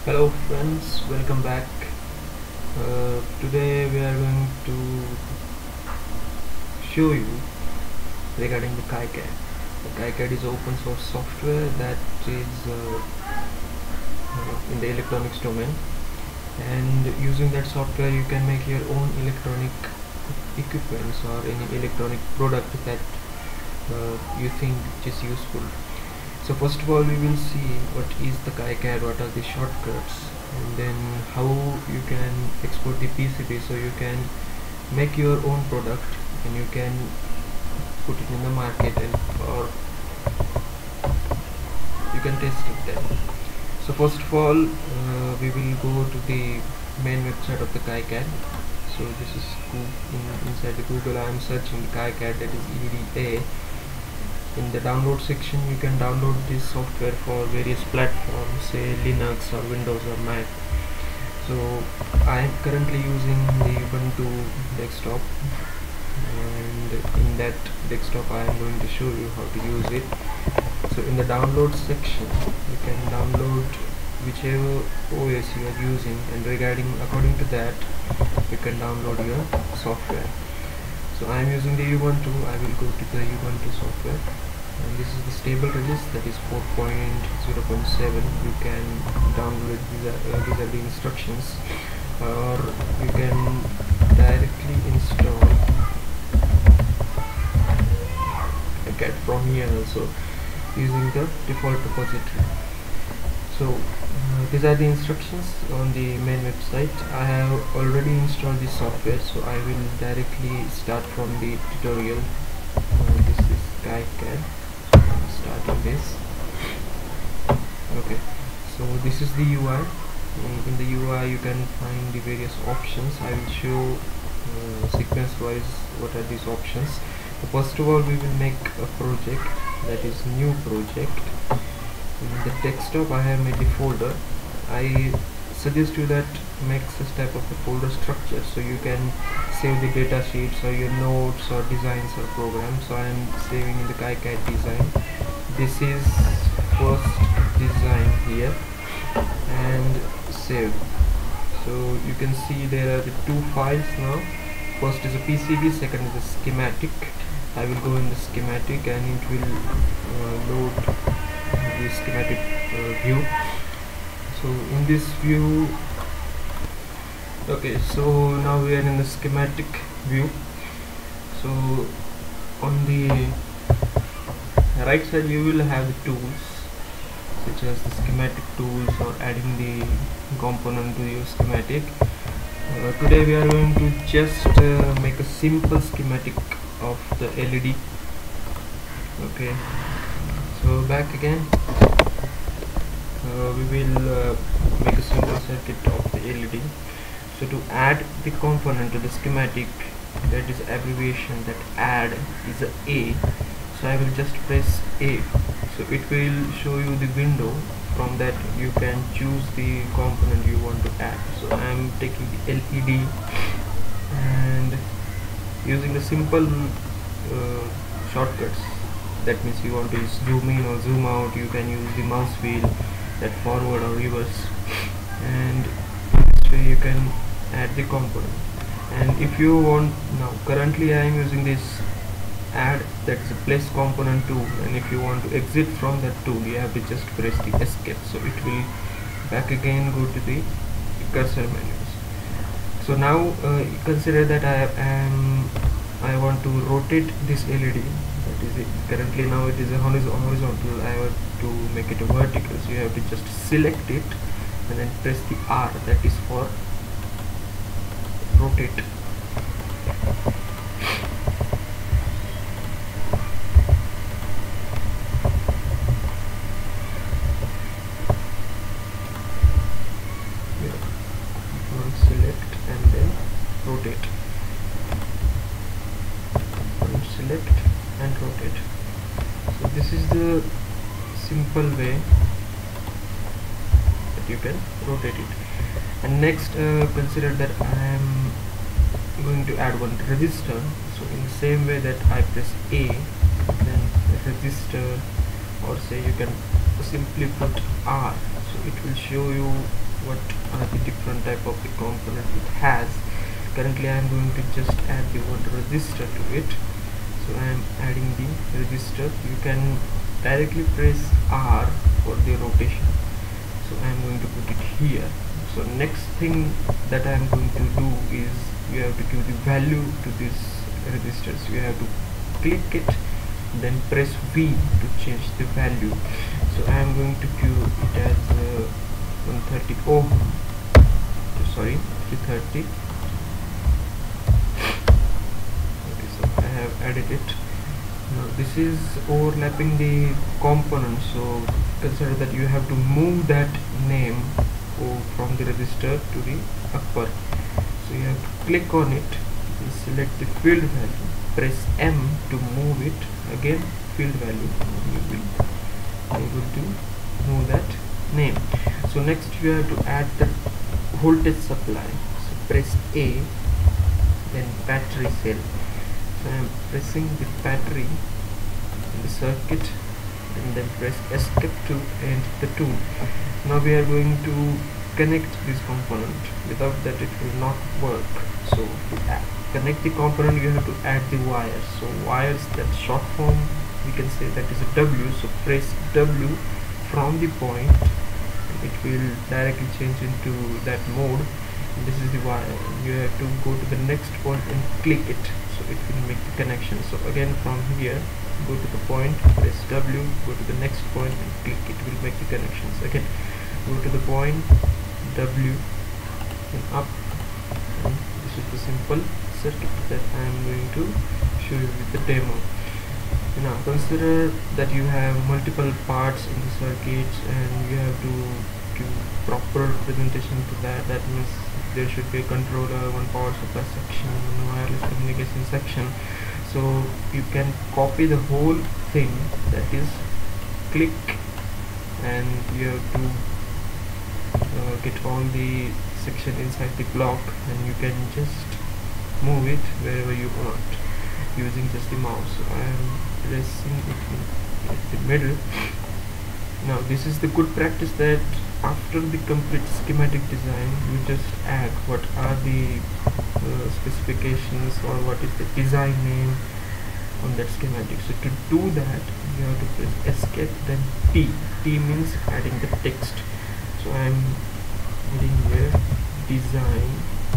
Hello friends, welcome back. Today we are going to show you regarding the KiCad. The KiCad is open source software that is in the electronics domain, and using that software you can make your own electronic equipments or any electronic product that you think is useful. So first of all we will see what is the KiCad, what are the shortcuts, and then how you can export the PCB so you can make your own product and you can put it in the market and or you can test it then. So first of all we will go to the main website of the KiCad. So this is inside the Google. I am searching the KiCad, that is EDA. In the download section you can download this software for various platforms, say Linux or Windows or Mac. So I am currently using the Ubuntu desktop, and in that desktop I am going to show you how to use it. So in the download section you can download whichever OS you are using, and according to that you can download your software. So I am using the Ubuntu. I will go to the Ubuntu software, and this is the stable release, that is 4.0.7. you can download these are the instructions, or you can directly install KiCad from here also using the default repository. So these are the instructions on the main website. I have already installed this software, so I will directly start from the tutorial. This is KiCad. Starting this. Okay, so this is the UI. In the UI you can find the various options. I will show sequence wise what are these options. So first of all we will make a project, that is new project. In the desktop I have made the folder. I suggest you that make such type of a folder structure so you can save the data sheets or your notes or designs or programs. So I am saving in the KiCad design. This is first design here and save. So you can see there are the two files now. First is a PCB, second is a schematic. I will go in the schematic and it will load the schematic view. So in this view, okay, so now we are in the schematic view. So on the right side you will have the tools such as the schematic tools or adding the component to your schematic. Today we are going to just make a simple schematic of the LED. Okay, so back again, we will make a simple circuit of the LED. So to add the component to the schematic, that is abbreviation, that add is a A. So I will just press A. So it will show you the window. From that you can choose the component you want to add. So I am taking the LED, and using the simple shortcuts, that means you want to zoom in or zoom out, you can use the mouse wheel, that forward or reverse, and this way you can add the component. And if you want, now currently I am using this add, that is a place component tool, and if you want to exit from that tool you have to just press the escape, so it will back again go to the cursor menus. So now consider that I want to rotate this LED, that is it. Currently now it is a horizontal, I want to make it a vertical, so you have to just select it and then press the R, that is for rotate. Select and then rotate. Select and rotate. So this is the simple way that you can rotate it. And next consider that I am going to add one resistor. So in the same way that I press A, then resistor, or say you can simply put R, so it will show you what are the different type of the component it has. Currently I am going to just add the one resistor to it. So I am adding the resistor. You can directly press R for the rotation. So I am going to put it here. So next thing that I am going to do is you have to give the value to this resistor. So you have to click it, then press V to change the value. So I am going to give it as 130 ohm, sorry 330. Okay, so I have added it. Now this is overlapping the component, so consider that you have to move that name from the resistor to the upper. So you have to click on it, select the field value, press M to move it, again field value, you will be able to move that name. So next you have to add the voltage supply. So press A, then battery cell. So I am pressing the battery in the circuit and then press escape to end the tool. Now we are going to connect this component. Without that it will not work. So to connect the component you have to add the wires. So wires, that short form we can say that is a W. So press W from the point, it will directly change into that mode. This is the wire. You have to go to the next point and click it, so it will make the connection. So again from here, go to the point, press W, go to the next point and click, it will make the connections. Again go to the point, W and up, and this is the simple circuit that I am going to show you with the demo. Now consider that you have multiple parts in the circuits and you have to give proper representation to that. That means there should be a controller, one power supply section, one wireless communication section. So you can copy the whole thing, that is click, and you have to get all the section inside the block, and you can just move it wherever you want using just the mouse. So I am pressing it in the middle. Now this is the good practice, that after the complete schematic design you just add what are the specifications or what is the design name on that schematic. So to do that you have to press escape, then T. T means adding the text. So I am adding here design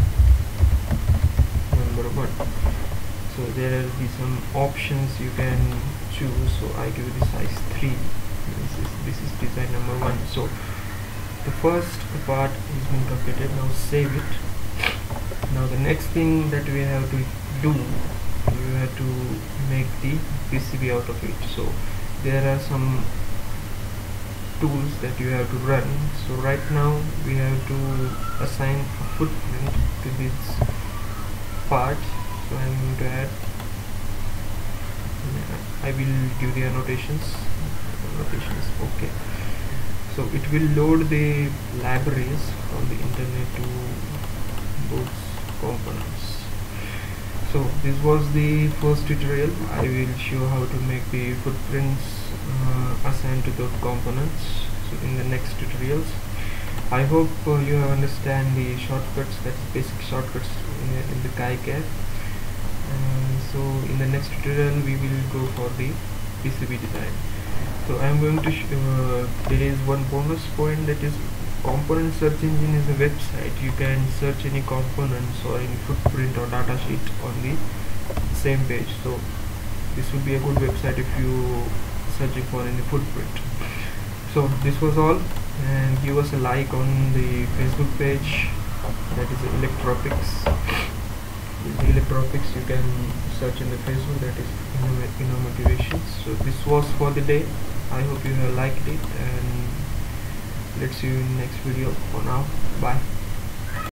number 1. So there will be some options you can choose. So I give the size 3. This is design number 1. So the first part is been completed. Now save it. Now the next thing that we have to do, you have to make the PCB out of it. So there are some tools that you have to run. So right now we have to assign a footprint to this part. So I am going to add, I will give the annotations. Okay. So it will load the libraries from the internet to those components. So this was the first tutorial. I will show how to make the footprints assigned to those components. So in the next tutorials, I hope you understand the shortcuts, that's basic shortcuts in the KiCad. So in the next tutorial we will go for the PCB design. So I am going to there is one bonus point, that is component search engine is a website. You can search any components or any footprint or data sheet on the same page. So this would be a good website if you searching for any footprint. So this was all, and give us a like on the Facebook page, that is Electropics. Electropics, you can search in the Facebook, that is Innomotivations. So this was for the day. I hope you have liked it, and let's see you in next video. For now, bye.